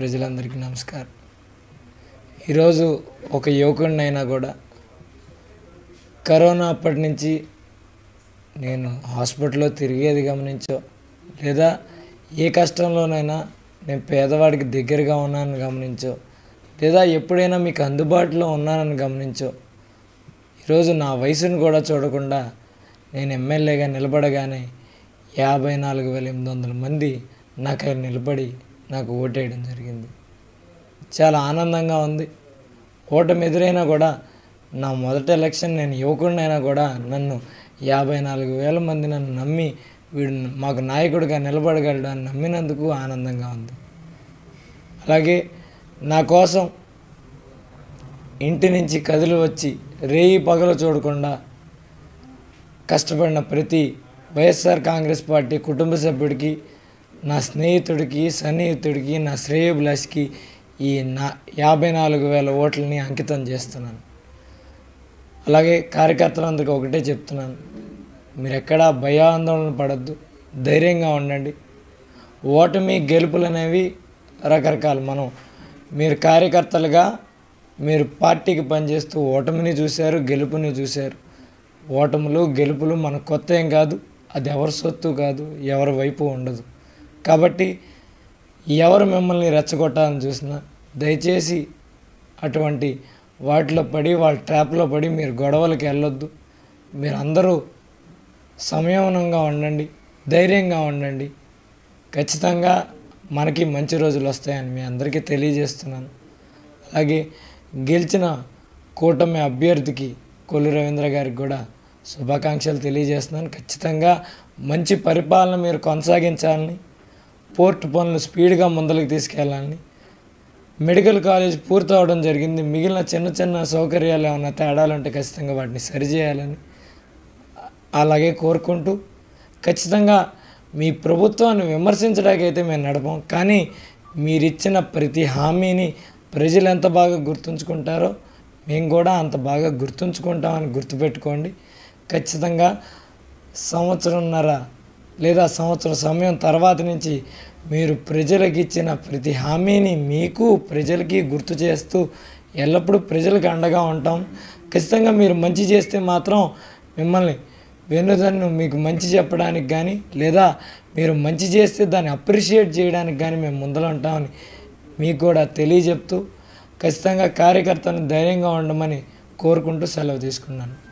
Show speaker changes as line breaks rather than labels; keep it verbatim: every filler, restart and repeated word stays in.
ప్రజలందరికీ నమస్కారం. ఈరోజు ఒక యువకుడినైనా కూడా కరోనా అప్పటి నుంచి నేను హాస్పిటల్లో తిరిగేది గమనించో, లేదా ఏ కష్టంలోనైనా నేను పేదవాడికి దగ్గరగా ఉన్నానని గమనించో, లేదా ఎప్పుడైనా మీకు అందుబాటులో ఉన్నానని గమనించో, ఈరోజు నా వయసును కూడా చూడకుండా నేను ఎమ్మెల్యేగా నిలబడగానే యాభై నాలుగు వేల ఎనిమిది వందల మంది నాకు నిలబడి నాకు ఓటేయడం జరిగింది. చాలా ఆనందంగా ఉంది. ఓటమి ఎదురైనా కూడా నా మొదటి ఎలక్షన్ నేను యువకుడినైనా కూడా నన్ను యాభై నాలుగు వేల మంది నన్ను నమ్మి వీడు మాకు నాయకుడిగా నిలబడగలడు అని నమ్మినందుకు ఆనందంగా ఉంది. అలాగే నా కోసం ఇంటి నుంచి కదిలి వచ్చి రేయి పగలు చూడకుండా కష్టపడిన ప్రతి వైఎస్ఆర్ కాంగ్రెస్ పార్టీ కుటుంబ సభ్యుడికి, నా స్నేహితుడికి, సన్నిహితుడికి, నా శ్రేయోభిలాషికి ఈ నా యాభై నాలుగు వేల ఓట్లని అంకితం చేస్తున్నాను. అలాగే కార్యకర్తలందరికీ ఒకటే చెప్తున్నాను, మీరు ఎక్కడా భయాందోళన పడద్దు, ధైర్యంగా ఉండండి. ఓటమి గెలుపులు అనేవి రకరకాలు. మనం మీరు కార్యకర్తలుగా మీరు పార్టీకి పనిచేస్తూ ఓటమిని చూశారు, గెలుపుని చూశారు. ఓటములు గెలుపులు మన కొత్త ఏం కాదు, అది ఎవరి సొత్తు కాదు, ఎవరి వైపు ఉండదు. కాబట్టి ఎవరు మిమ్మల్ని రెచ్చగొట్టాలని చూసినా దయచేసి అటువంటి వాటిలో పడి వాళ్ళ ట్రాప్లో పడి మీరు గొడవలకు వెళ్ళొద్దు. మీరు అందరూ సంయమనంగా ఉండండి, ధైర్యంగా ఉండండి. ఖచ్చితంగా మనకి మంచి రోజులు వస్తాయని మీ అందరికీ తెలియజేస్తున్నాను. అలాగే గెలిచిన కూటమి అభ్యర్థికి కొల్లు రవీంద్ర గారికి కూడా శుభాకాంక్షలు తెలియజేస్తున్నాను. ఖచ్చితంగా మంచి పరిపాలన మీరు కొనసాగించాలని, పోర్టు పనులు స్పీడ్గా ముందరికి తీసుకెళ్ళాలని, మెడికల్ కాలేజ్ పూర్తి అవడం జరిగింది, మిగిలిన చిన్న చిన్న సౌకర్యాలు ఏమైనా తేడాలు ఉంటే ఖచ్చితంగా వాటిని సరిచేయాలని అలాగే కోరుకుంటూ, ఖచ్చితంగా మీ ప్రభుత్వాన్ని విమర్శించడానికి అయితే మేము నడపం, కానీ మీరిచ్చిన ప్రతి హామీని ప్రజలు ఎంత బాగా గుర్తుంచుకుంటారో మేము కూడా అంత బాగా గుర్తుంచుకుంటామని గుర్తుపెట్టుకోండి. ఖచ్చితంగా సంవత్సరంన్నర లేదా సంవత్సరం సమయం తర్వాత నుంచి మీరు ప్రజలకు ఇచ్చిన ప్రతి హామీని మీకు ప్రజలకి గుర్తు చేస్తూ ఎల్లప్పుడూ ప్రజలకు అండగా ఉంటాం. ఖచ్చితంగా మీరు మంచి చేస్తే మాత్రం మిమ్మల్ని వెన్నుదన్ను మీకు మంచి చెప్పడానికి కానీ, లేదా మీరు మంచి చేస్తే దాన్ని అప్రిషియేట్ చేయడానికి కానీ మేము ముందర ఉంటామని మీకు కూడా తెలియజెప్తూ ఖచ్చితంగా కార్యకర్తలను ధైర్యంగా ఉండమని కోరుకుంటూ సెలవు తీసుకున్నాను.